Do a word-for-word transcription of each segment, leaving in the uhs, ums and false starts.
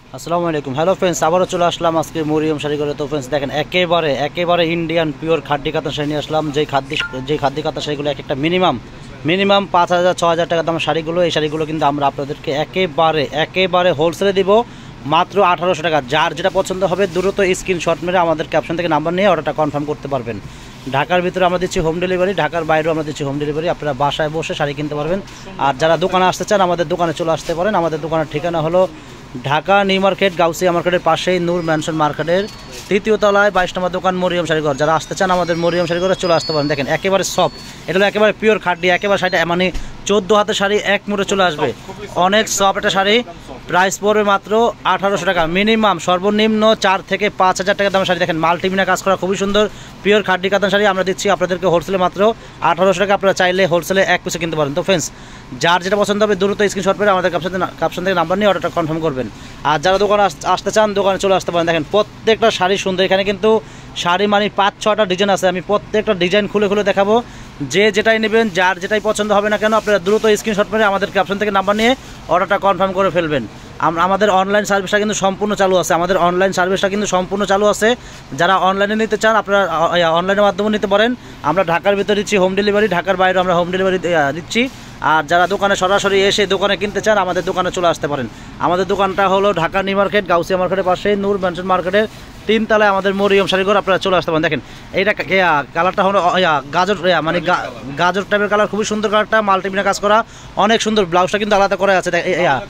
আসসালামু আলাইকুম। Hello friends, আবারও চলে আসলাম আজকে মরিয়ম শাড়ি করে। তো ফ্রেন্ডস দেখেন, একেবারে একেবারে ইন্ডিয়ান পিওর খাদ্য কাতান শাড়ি নিয়ে আসলাম। যেই খাদ্য যেই খাদ্য কাতান শাড়িগুলো এক একটা মিনিমাম মিনিমাম পাঁচ হাজার ছ হাজার টাকা দাম শাড়িগুলো, এই শাড়িগুলো কিন্তু আমরা আপনাদেরকে একেবারে একেবারে হোলসেলে দিব মাত্র আঠারোশো টাকা। যার যেটা পছন্দ হবে দ্রুত স্ক্রিনশট মেরে আমাদের ক্যাপশন থেকে নাম্বার নিয়ে অর্ডারটা কনফার্ম করতে পারবেন। ঢাকার ভিতরে আমরা দিচ্ছি হোম ডেলিভারি, ঢাকার বাইরেও আমরা দিচ্ছি হোম ডেলিভারি। আপনারা বাসায় বসে শাড়ি কিনতে পারবেন। আর যারা দোকানে আসতে চান আমাদের দোকানে চলে আসতে পারেন। আমাদের দোকানের ঠিকানা হলো ঢাকা নিউ মার্কেট, গাউসিয়া মার্কেটের পাশেই নূর ম্যানশন মার্কেটের তৃতীয় তলায় বাইশ নম্বর দোকান, মরিয়ম শাড়িঘর। যারা আসতে চান আমাদের মরিয়ম শাড়িঘরে চলে আসতে পারেন। দেখেন একেবারে সফট, এটা হলো একেবারে পিওর খাদ্য, একেবারে শাড়িটা মানে চোদ্দো হাতের শাড়ি এক মুড়ে চলে আসবে। অনেক সফট একটা শাড়ি, প্রাইস পড়বে মাত্র আঠারোশো টাকা। মিনিমাম সর্বনিম্ন চার থেকে পাঁচ হাজার টাকা দামের শাড়ি। দেখেন মাল্টিমিনা কাজ করা খুবই সুন্দর পিওর খাদ্য কাতান শাড়ি আমরা দিচ্ছি আপনাদেরকে হোলসেলে মাত্র আঠারোশো টাকা। আপনারা চাইলে হোলসেলে এক পিসে কিনতে পারেন। তো ফ্রেন্ডস, যার যেটা পছন্দ হবে দ্রুত স্ক্রিনশট করে আমাদের ক্যাপশন ক্যাপশন থেকে নাম্বার নিয়ে অর্ডারটা কনফার্ম করবেন। আর যারা দোকানে আসতে চান দোকানে চলে আসতে পারেন। দেখেন প্রত্যেকটা শাড়ি সুন্দর, এখানে কিন্তু শাড়ি মানে পাঁচ ছটা ডিজাইন আছে। আমি প্রত্যেকটা ডিজাইন খুলে খুলে দেখাবো। যে যেটাই নেবেন, যার যেটাই পছন্দ হবে না কেন, আপনারা দ্রুত স্ক্রিনশট করে আমাদের ক্যাপশন থেকে নাম্বার নিয়ে অর্ডারটা কনফার্ম করে ফেলবেন। আমাদের অনলাইন সার্ভিসটা কিন্তু সম্পূর্ণ চালু আছে। আমাদের অনলাইন সার্ভিসটা কিন্তু সম্পূর্ণ চালু আছে। যারা অনলাইনে নিতে চান আপনারা অনলাইনের মাধ্যমে নিতে পারেন। আমরা ঢাকার ভিতরে দিচ্ছি হোম ডেলিভারি, ঢাকার বাইরে আমরা হোম ডেলিভারি দিচ্ছি। আর যারা দোকানে সরাসরি এসে দোকানে কিনতে চান আমাদের দোকানে চলে আসতে পারেন। আমাদের দোকানটা হলো ঢাকা নিউ মার্কেট, গাউসিয়া মার্কেটের পাশে নূর ম্যানশন মার্কেটের তিন তলায় আমাদের মরিয়ম শাড়িঘর। আপনারা চলে আসতে পারেন। দেখেন এইটা কালারটা হলো গাজর, মানে গাজর টাইপের কালার, খুবই সুন্দর কালারটা, মাল্টিমিনা কাজ করা, অনেক সুন্দর। ব্লাউজটা কিন্তু আলাদা করা আছে।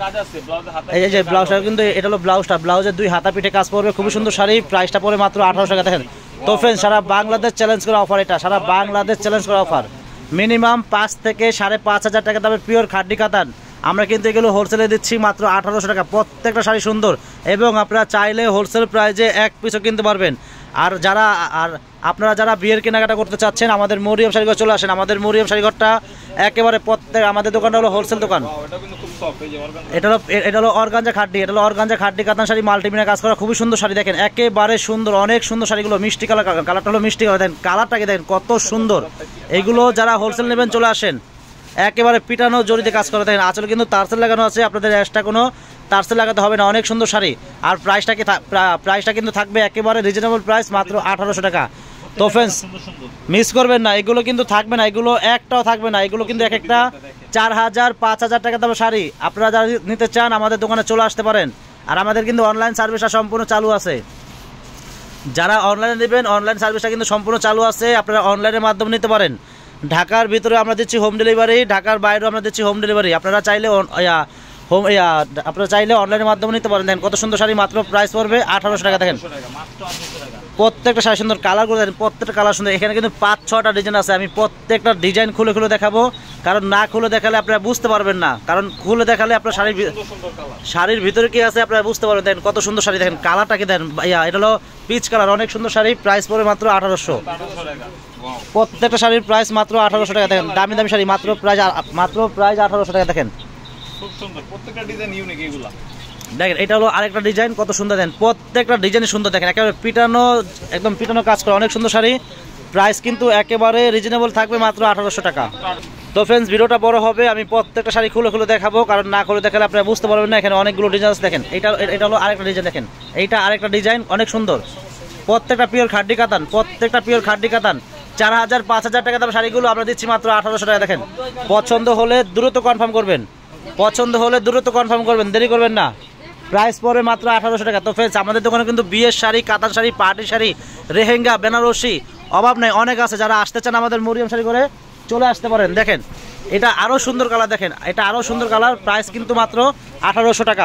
এই যে ব্লাউজটা কিন্তু এটা হলো ব্লাউজটা, ব্লাউজের দুই হাতা পিঠে কাজ পড়বে, খুবই সুন্দর শাড়ি। প্রাইসটা পড়ে মাত্র আঠারোশো টাকা। দেখেন তো ফ্রেন্ডস, সারা বাংলাদেশ চ্যালেঞ্জ করা অফার, এটা সারা বাংলাদেশ চ্যালেঞ্জ করা অফার। মিনিমাম পাঁচ থেকে সাড়ে পাঁচ হাজার টাকা দামের পিওর খাদ্য কাতান আমরা কিন্তু এগুলো হোলসেলে দিচ্ছি মাত্র আঠারোশো টাকা। প্রত্যেকটা শাড়ি সুন্দর এবং আপনারা চাইলে হোলসেল প্রাইজে এক পিসও কিনতে পারবেন। আর যারা আর আপনারা যারা বিয়ের কেনাকাটা করতে চাচ্ছেন আমাদের মরিয়ম শাড়িঘর চলে আসেন। আমাদের মরিয়ম শাড়িঘরটা একেবারে প্রত্যেক, আমাদের দোকানটা হলো হোলসেল দোকান। এটা হলো এটা হলো অর্গানজা খাড্ডি, এটা হলো অর্গানজা খাড্ডি কাতান শাড়ি, মাল্টিমিনা কাজ করা, খুবই সুন্দর শাড়ি। দেখেন একেবারে সুন্দর, অনেক সুন্দর শাড়িগুলো, মিষ্টি কালার, কালারটা হলো মিষ্টি কালার। দেখেন কালারটাকে দেখেন কত সুন্দর। এইগুলো যারা হোলসেল নেবেন চলে আসেন। একেবারে পিটানো জড়িতে কাজ করে। দেখেন আঁচলে কিন্তু তারসেল লাগানো আছে, আপনাদের এক্সট্রা কোনো তারসেল লাগাতে হবে না। অনেক সুন্দর শাড়ি। আর প্রাইসটা কি প্রাইসটা কিন্তু থাকবে একেবারে রিজনেবল প্রাইস, মাত্র আঠারোশো টাকা। তো ফ্রেন্ডস মিস করবেন না, এগুলো কিন্তু থাকবে না, এগুলো একটাও থাকবে না। এগুলো কিন্তু এক একটা চার হাজার পাঁচ হাজার টাকা দামের শাড়ি। আপনারা যারা নিতে চান আমাদের দোকানে চলে আসতে পারেন। আর আমাদের কিন্তু অনলাইন সার্ভিসটা সম্পূর্ণ চালু আছে। যারা অনলাইনে নেবেন অনলাইন সার্ভিসটা কিন্তু সম্পূর্ণ চালু আছে, আপনারা অনলাইনের মাধ্যমে নিতে পারেন। ঢাকার ভিতরে আমরা দিচ্ছি হোম ডেলিভারি, ঢাকার বাইরেও আমরা দিচ্ছি হোম ডেলিভারি। আপনারা চাইলে হোম আপনারা চাইলে অনলাইনের মাধ্যমে নিতে পারেন। দেখেন কত সুন্দর শাড়ি, মাত্র প্রাইস পড়বে আঠারোশো টাকা। দেখেন প্রত্যেকটা শাড়ি সুন্দর, কালারগুলো দেখেন প্রত্যেকটা কালার সুন্দর। এখানে কিন্তু পাঁচ ছটা ডিজাইন আছে। আমি প্রত্যেকটা ডিজাইন খুলে খুলে দেখাবো, কারণ না খুলে দেখালে আপনারা বুঝতে পারবেন না। কারণ খুলে দেখালে আপনার শাড়ির শাড়ির ভিতরে কি আছে আপনারা বুঝতে পারবেন। দেখেন কত সুন্দর শাড়ি, দেখেন কালারটাকে দেন ভাইয়া, এটা হলো পিচ কালার, অনেক সুন্দর শাড়ি। প্রাইস পড়বে মাত্র আঠারোশো। প্রত্যেকটা শাড়ির প্রাইস মাত্র আঠারোশো টাকা। দেখেন দামি দামি শাড়ি, মাত্র প্রাইস মাত্র প্রাইস আঠারোশো টাকা। দেখেন খুব সুন্দর, প্রত্যেকটা ডিজাইন ইউনিক এগুলা। দেখেন এটা হলো আরেকটা ডিজাইন, কত সুন্দর। দেন প্রত্যেকটা ডিজাইন সুন্দর। দেখেন একেবারে পিটানো, একদম পিটানো কাজ করা, অনেক সুন্দর শাড়ি। প্রাইস কিন্তু একেবারে রিজনেবল থাকবে, মাত্র আঠারোশো টাকা। তো ফ্রেন্ডস ভিডিওটা বড় হবে, আমি প্রত্যেকটা শাড়ি খুলে খুলে দেখাবো, কারণ না খুলে দেখালে আপনারা বুঝতে পারবেন না। এখানে অনেকগুলো ডিজাইন আছে। দেখেন এটা এটা হলো আরেকটা ডিজাইন। দেখেন এইটা আরেকটা ডিজাইন, অনেক সুন্দর। প্রত্যেকটা পিওর খাদ্য কাতান, প্রত্যেকটা পিওর খাদ্য কাতান। চার হাজার পাঁচ হাজার টাকা দাম শাড়িগুলো আমরা দিচ্ছি মাত্র আঠারোশো টাকা। দেখেন পছন্দ হলে দ্রুত কনফার্ম করবেন, পছন্দ হলে দ্রুত কনফার্ম করবেন, দেরি করবেন না। প্রাইস পড়বে মাত্র আঠারোশো টাকা। তো ফ্রেন্ডস আমাদের দোকানে কিন্তু বিয়ের শাড়ি, কাতান শাড়ি, পার্টি শাড়ি, রেহেঙ্গা, বেনারসি অভাব নেই, অনেক আছে। যারা আসতে চান আমাদের মরিয়ম শাড়ি করে চলে আসতে পারেন। দেখেন এটা আরও সুন্দর কালার, দেখেন এটা আরও সুন্দর কালার। প্রাইস কিন্তু মাত্র আঠারোশো টাকা।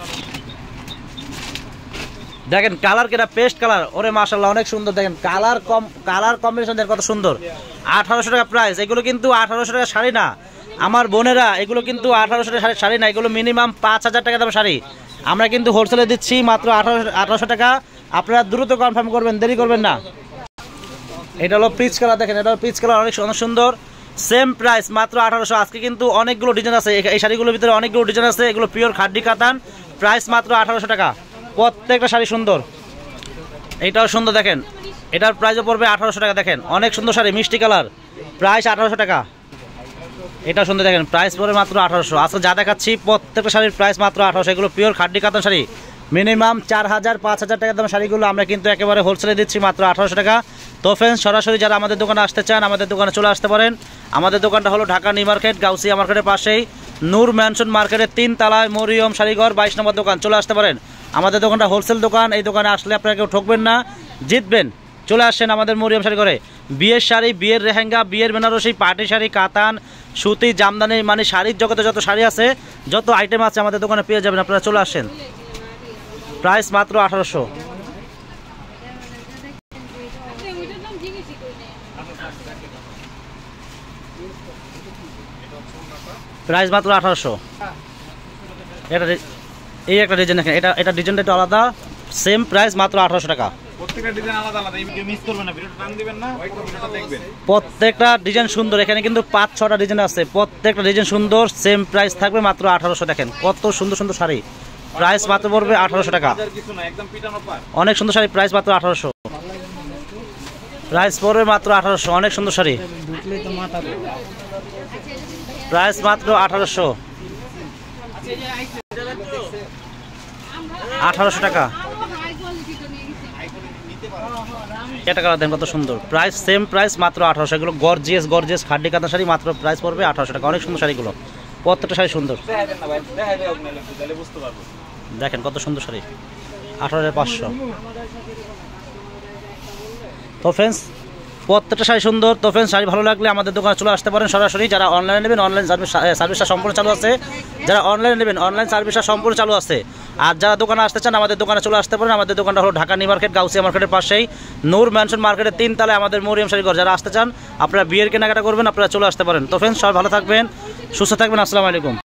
দেখেন কালার কেটা পেস্ট কালার, ওরে মাশাআল্লাহ অনেক সুন্দর। দেখেন কালার কম, কালার কম্বিনেশন দেখেন কত সুন্দর। আঠারোশো টাকা প্রাইস। এগুলো কিন্তু আঠারোশো টাকা শাড়ি না আমার বোনেরা, এগুলো কিন্তু আঠারোশো টাকা শাড়ি না, এগুলো মিনিমাম পাঁচ হাজার টাকা দামের শাড়ি। আমরা কিন্তু হোলসেলে দিচ্ছি মাত্র আঠারোশো আঠারোশো টাকা। আপনারা দ্রুত কনফার্ম করবেন, দেরি করবেন না। এটা হলো পিচ কালার। দেখেন এটা হলো পিচ কালার, অনেক অনেক সুন্দর। সেম প্রাইস মাত্র আঠারোশো। আজকে কিন্তু অনেকগুলো ডিজাইন আছে, এই শাড়িগুলোর ভিতরে অনেকগুলো ডিজাইন আছে। এগুলো পিওর খাদ্য কাতান, প্রাইস মাত্র আঠারোশো টাকা। প্রত্যেকটা শাড়ি সুন্দর, এইটাও সুন্দর। দেখেন এটার প্রাইসও পড়বে আঠারোশো টাকা। দেখেন অনেক সুন্দর শাড়ি, মিষ্টি কালার, প্রাইস আঠারোশো টাকা। এটা সুন্দর। দেখেন প্রাইস পড়বে মাত্র আঠারোশো। আজকে যা দেখাচ্ছি প্রত্যেকটা শাড়ির প্রাইস মাত্র আঠারোশো। এগুলো পিওর খাদ্য কাতান শাড়ি, মিনিমাম চার হাজার পাঁচ হাজার টাকার দাম শাড়িগুলো আমরা কিন্তু একেবারে হোলসেলে দিচ্ছি মাত্র আঠারোশো টাকা। তো ফ্রেন্ডস সরাসরি যারা আমাদের দোকানে আসতে চান আমাদের দোকানে চলে আসতে পারেন। আমাদের দোকানটা হলো ঢাকা নিউ মার্কেট, গাউসিয়া মার্কেটের পাশেই নূর ম্যানশন মার্কেটের তিন তলায় মরিয়ম শাড়িঘর বাইশ নম্বর দোকান, চলে আসতে পারেন। আমাদের দোকানটা হোলসেল দোকান, এই দোকানে আসলে আপনারা কেউ ঠকবেন না, জিতবেন। চলে আসেন আমাদের মরিয়ম শাড়িঘরে। বিয়ের শাড়ি, বিয়ের রেহেঙ্গা, বিয়ের বেনারসি, পার্টি শাড়ি, কাতান, সুতি, জামদানি, মানে শাড়ির জগতে যত শাড়ি আছে, যত আইটেম আছে আমাদের দোকানে পেয়ে যাবেন। আপনারা চলে আসেন। প্রাইস মাত্র আঠারোশো। প্রাইস মাত্র আঠারোশো। এটা এই একটা ডিজাইন দেখেন, এটা এটা ডিজাইনটা একটু আলাদা, সেম প্রাইস মাত্র আঠারোশো টাকা। প্রত্যেকটা ডিজাইন আলাদা আলাদা, এই ভিডিও মিস করবেন না, ভিডিওটা টান দিবেন না, ভিডিওটা দেখবেন। প্রত্যেকটা ডিজাইন সুন্দর, এখানে কিন্তু পাঁচ ছটা ডিজাইন আছে, প্রত্যেকটা ডিজাইন সুন্দর, সেম প্রাইস থাকবে মাত্র আঠারোশো। দেখেন কত সুন্দর সুন্দর শাড়ি, প্রাইস মাত্র পড়বে আঠারোশো টাকা। অনেক সুন্দর শাড়ি, প্রাইস মাত্র আঠারোশো। প্রাইস পড়বে মাত্র আঠারোশো। অনেক সুন্দর শাড়ি, প্রাইস মাত্র আঠারোশো। আঠারোশো টাকা। এটা কালার দেন কত সুন্দর, প্রাইস সেম প্রাইস মাত্র আঠারোশো। এগুলো গর্জিয়াস গর্জিয়াস খাড্ডি কাঁথা শাড়ি, মাত্র প্রাইস পড়বে আঠারোশো টাকা। অনেক সুন্দর শাড়িগুলো, প্রত্যেকটা শাড়ি সুন্দর। দেখেন কত সুন্দর শাড়ি, আঠারো হাজার পাঁচশো। তো ফ্রেন্ডস প্রত্যেকটা শাড়ি সুন্দর। তো ফ্রেন্ডস শাড়ি ভালো লাগলে আমাদের দোকানে চলে আসতে পারেন সরাসরি। যারা অনলাইনে নেবেন অনলাইন সার্ভিস সার্ভিসটা সম্পূর্ণ চালু আছে। যারা অনলাইনে নেবেন অনলাইন সার্ভিসটা সম্পূর্ণ চালু আছে। আর যারা দোকানে আসতে চান আমাদের দোকানে চলে আসতে পারেন। আমাদের দোকানটা হলো ঢাকা নিউ মার্কেট, গাউসিয়া মার্কেটের পাশেই নূর ম্যানশন মার্কেটের তিন তলায় আমাদের মরিয়ম শাড়িঘর। যারা আসতে চান আপনারা বিয়ের কেনাকাটা করবেন, আপনারা চলে আসতে পারেন। তো ফ্রেন্ডস সবাই ভালো থাকবেন, সুস্থ থাকবেন। আসসালামু আলাইকুম।